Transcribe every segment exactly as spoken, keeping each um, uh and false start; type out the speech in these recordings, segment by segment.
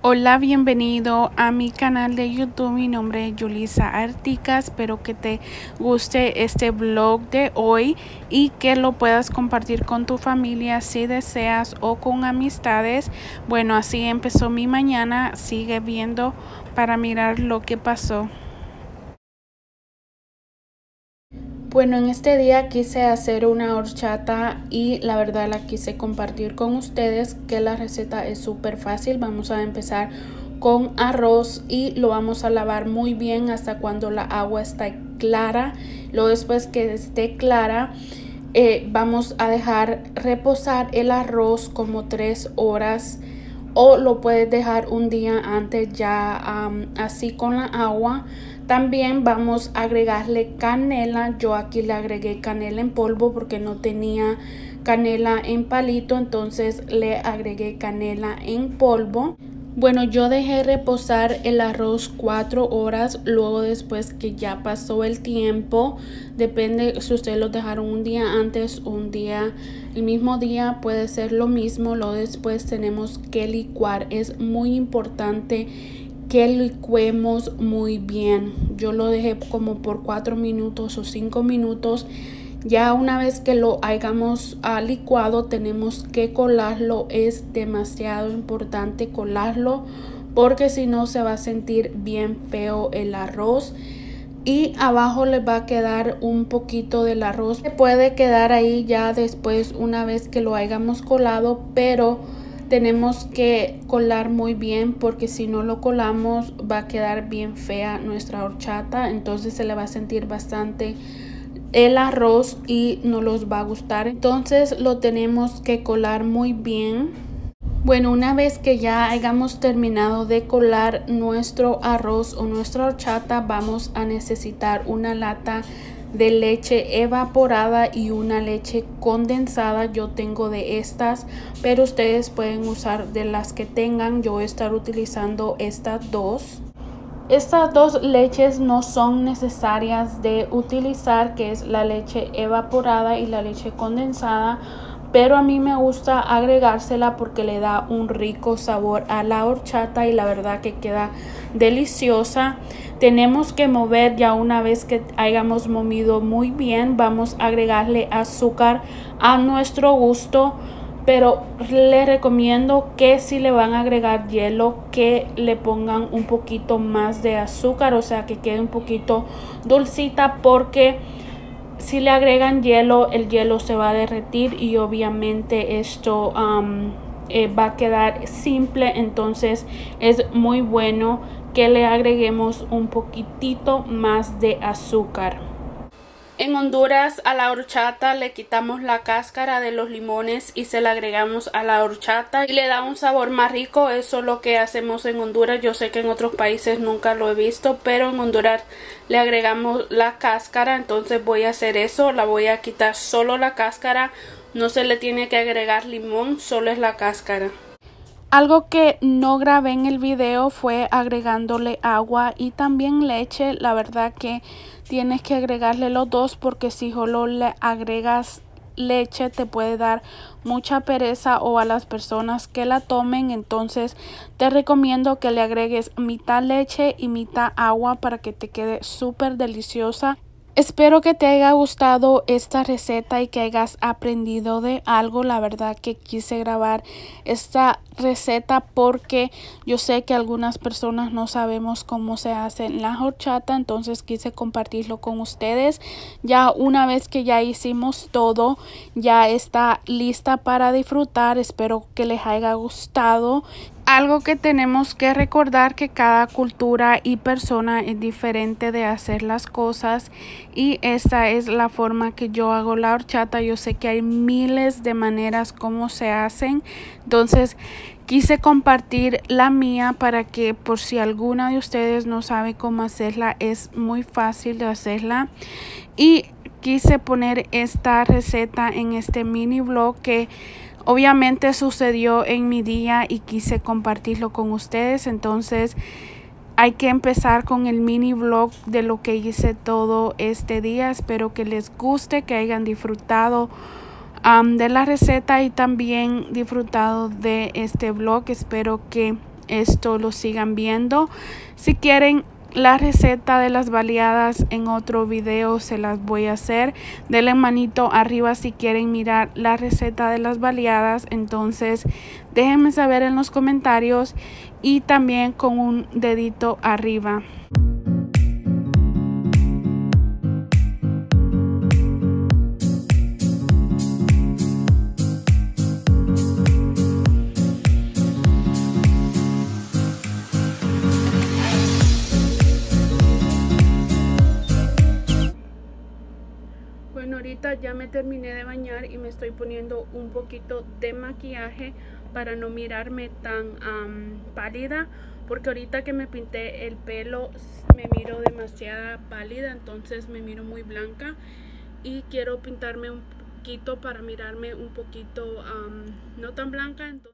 Hola, bienvenido a mi canal de YouTube. Mi nombre es Yulisa Artica. Espero que te guste este vlog de hoy y que lo puedas compartir con tu familia si deseas o con amistades. Bueno, así empezó mi mañana. Sigue viendo para mirar lo que pasó. Bueno, en este día quise hacer una horchata y la verdad la quise compartir con ustedes, que la receta es súper fácil. Vamos a empezar con arroz y lo vamos a lavar muy bien hasta cuando la agua está clara. Luego, después que esté clara, eh, vamos a dejar reposar el arroz como tres horas, o lo puedes dejar un día antes ya um, así con la agua. También vamos a agregarle canela. Yo aquí le agregué canela en polvo porque no tenía canela en palito, entonces le agregué canela en polvo. Bueno, yo dejé reposar el arroz cuatro horas. Luego, después que ya pasó el tiempo, depende si ustedes lo dejaron un día antes o un día el mismo día, puede ser lo mismo. Luego después tenemos que licuar. Es muy importante que licuemos muy bien. Yo lo dejé como por cuatro minutos o cinco minutos. Ya una vez que lo hayamos uh, licuado, tenemos que colarlo. Es demasiado importante colarlo porque si no se va a sentir bien feo el arroz y abajo le va a quedar un poquito del arroz. Se puede quedar ahí ya después una vez que lo hayamos colado, pero tenemos que colar muy bien porque si no lo colamos va a quedar bien fea nuestra horchata. Entonces se le va a sentir bastante el arroz y no los va a gustar. Entonces lo tenemos que colar muy bien. Bueno, una vez que ya hayamos terminado de colar nuestro arroz o nuestra horchata, vamos a necesitar una lata de leche evaporada y una leche condensada. Yo tengo de estas, pero ustedes pueden usar de las que tengan. Yo voy a estar utilizando estas dos. Estas dos leches no son necesarias de utilizar, que es la leche evaporada y la leche condensada, pero a mí me gusta agregársela porque le da un rico sabor a la horchata y la verdad que queda deliciosa. Tenemos que mover. Ya una vez que hayamos movido muy bien, vamos a agregarle azúcar a nuestro gusto, pero les recomiendo que si le van a agregar hielo, que le pongan un poquito más de azúcar, o sea que quede un poquito dulcita, porque si le agregan hielo, el hielo se va a derretir y obviamente esto um, eh, va a quedar simple. Entonces es muy bueno que le agreguemos un poquitito más de azúcar. En Honduras a la horchata le quitamos la cáscara de los limones y se la agregamos a la horchata y le da un sabor más rico. Eso es lo que hacemos en Honduras. Yo sé que en otros países nunca lo he visto, pero en Honduras le agregamos la cáscara. Entonces voy a hacer eso. La voy a quitar solo la cáscara. No se le tiene que agregar limón, solo es la cáscara. Algo que no grabé en el video fue agregándole agua y también leche. La verdad que tienes que agregarle los dos porque si solo le agregas leche te puede dar mucha pereza o a las personas que la tomen. Entonces te recomiendo que le agregues mitad leche y mitad agua para que te quede súper deliciosa. Espero que te haya gustado esta receta y que hayas aprendido de algo. La verdad que quise grabar esta receta porque yo sé que algunas personas no sabemos cómo se hace la horchata, entonces quise compartirlo con ustedes. Ya una vez que ya hicimos todo, ya está lista para disfrutar. Espero que les haya gustado. Algo que tenemos que recordar, que cada cultura y persona es diferente de hacer las cosas y esta es la forma que yo hago la horchata. Yo sé que hay miles de maneras como se hacen, entonces quise compartir la mía para que por si alguna de ustedes no sabe cómo hacerla, es muy fácil de hacerla. Y quise poner esta receta en este mini vlog que obviamente sucedió en mi día y quise compartirlo con ustedes. Entonces hay que empezar con el mini vlog de lo que hice todo este día. Espero que les guste, que hayan disfrutado um, de la receta y también disfrutado de este vlog. Espero que esto lo sigan viendo. Si quieren la receta de las baleadas en otro video se las voy a hacer. Denle manito arriba si quieren mirar la receta de las baleadas. Entonces déjenme saber en los comentarios y también con un dedito arriba. Bueno, ahorita ya me terminé de bañar y me estoy poniendo un poquito de maquillaje para no mirarme tan um, pálida, porque ahorita que me pinté el pelo me miro demasiada pálida, entonces me miro muy blanca y quiero pintarme un poquito para mirarme un poquito um, no tan blanca. Entonces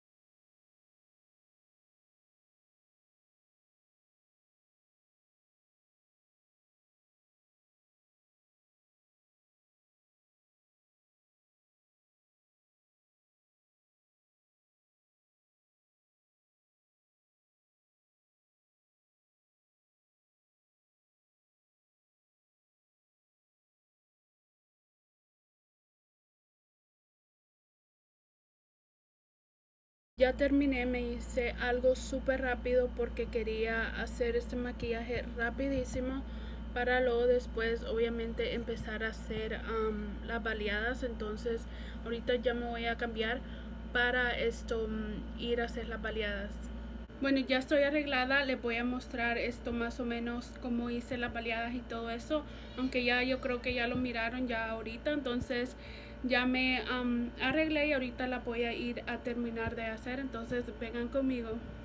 ya terminé, me hice algo súper rápido porque quería hacer este maquillaje rapidísimo para luego después obviamente empezar a hacer um, las baleadas. Entonces ahorita ya me voy a cambiar para esto um, ir a hacer las baleadas. Bueno, ya estoy arreglada, les voy a mostrar esto más o menos cómo hice las baleadas y todo eso, aunque ya yo creo que ya lo miraron ya ahorita. Entonces ya me um, arreglé y ahorita la voy a ir a terminar de hacer, entonces vengan conmigo.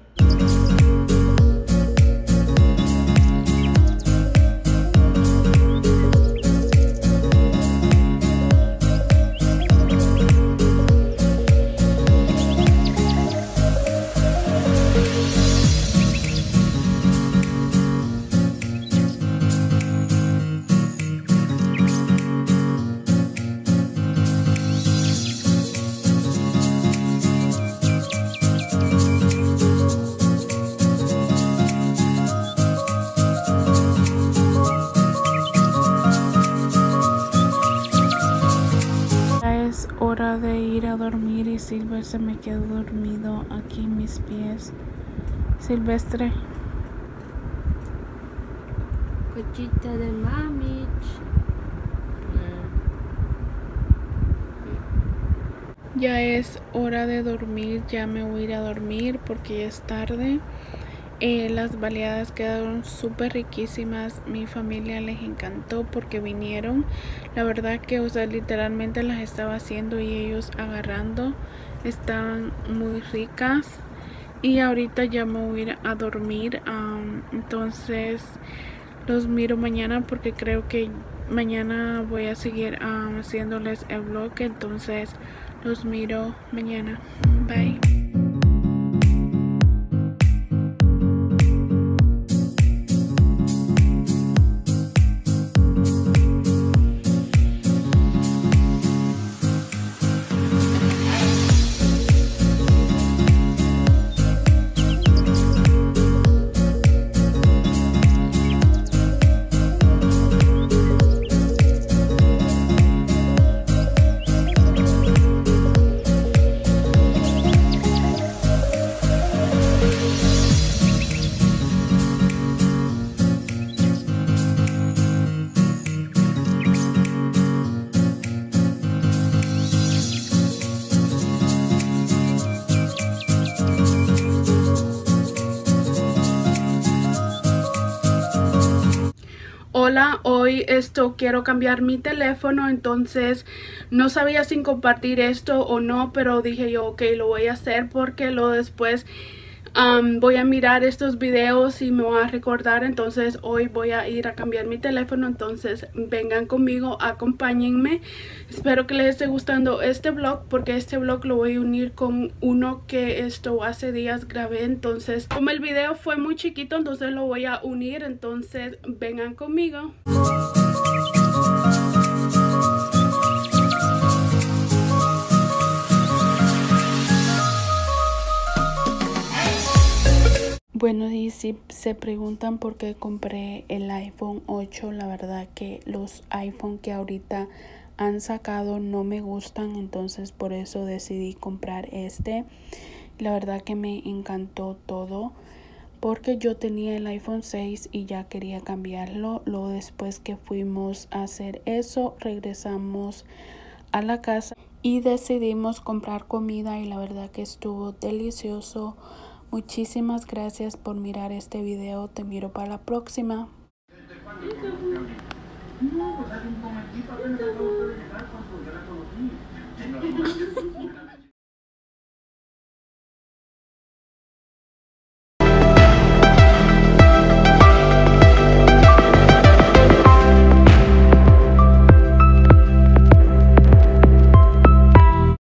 Hora de ir a dormir y Silver se me quedó dormido aquí en mis pies. Silvestre, Cochita de mami. ya es hora de dormir, ya me voy a ir a dormir porque ya es tarde. Eh, las baleadas quedaron súper riquísimas, mi familia les encantó porque vinieron. La verdad que, o sea, literalmente las estaba haciendo y ellos agarrando, estaban muy ricas. Y ahorita ya me voy a ir a dormir, um, entonces los miro mañana porque creo que mañana voy a seguir um, haciéndoles el vlog. Entonces los miro mañana, bye. Hola, hoy esto quiero cambiar mi teléfono, entonces no sabía si compartir esto o no, pero dije yo ok, lo voy a hacer porque luego después um, voy a mirar estos videos y me voy a recordar. Entonces hoy voy a ir a cambiar mi teléfono, entonces vengan conmigo, acompáñenme. Espero que les esté gustando este vlog porque este vlog lo voy a unir con uno que esto hace días grabé. Entonces como el video fue muy chiquito, entonces lo voy a unir, entonces vengan conmigo. Bueno, y si se preguntan por qué compré el iPhone ocho, la verdad que los iPhone que ahorita han sacado no me gustan, entonces por eso decidí comprar este. La verdad que me encantó todo, porque yo tenía el iPhone seis y ya quería cambiarlo. Luego después que fuimos a hacer eso, regresamos a la casa y decidimos comprar comida y la verdad que estuvo delicioso. Muchísimas gracias por mirar este video. Te miro para la próxima. No, pues hay un momentito, apenas acabo de llegar cuando ya la conocí.